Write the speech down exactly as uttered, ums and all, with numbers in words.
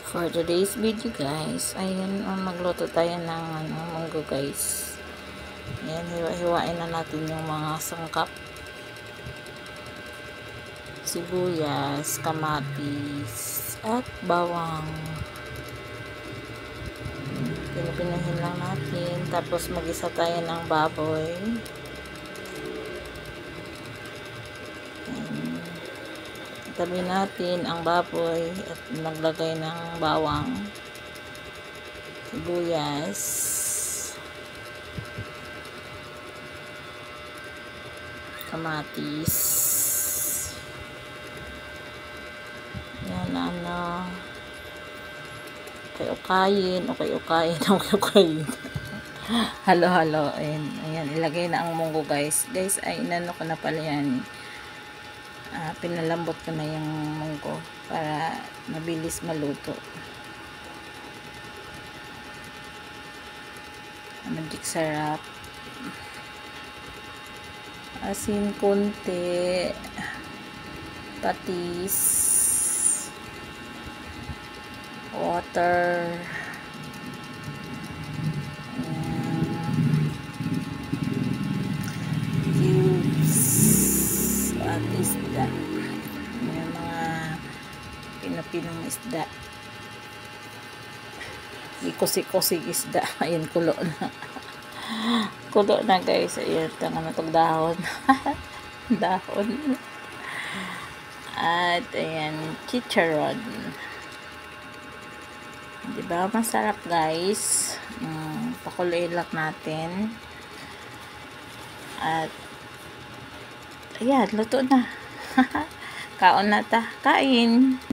For today's video guys, ayun, um, magluto tayo ng ano, munggo guys. Ayan, hiwa-hiwain na natin yung mga sangkap. Sibuyas, kamatis, at bawang. Pinipinahin lang natin. Tapos mag-isa tayo ng baboy. Tabi natin ang baboy at naglagay ng bawang, sibuyas, kamatis. Yan, ano, ukay-ukayin, ukay-ukayin, ukay-ukayin. Halo-halo. Ayan, ayan, ilagay na ang munggo guys. Guys, ay inano ko na pala yan. Uh, pinalambot ko na yung munggo para mabilis maluto. Magic sarap. Asin konti, patis, water, at isda. Yung mga pinapinong isda. Ikusi-kusig isda. Ayun, kulo na. Kulo na guys. Ayun, tanga na itong dahon. Dahon. At ayan, chicharon. Diba? Masarap guys. Um, pakuloy lang natin. At ayan, luto na. Kaon na ta. Kain.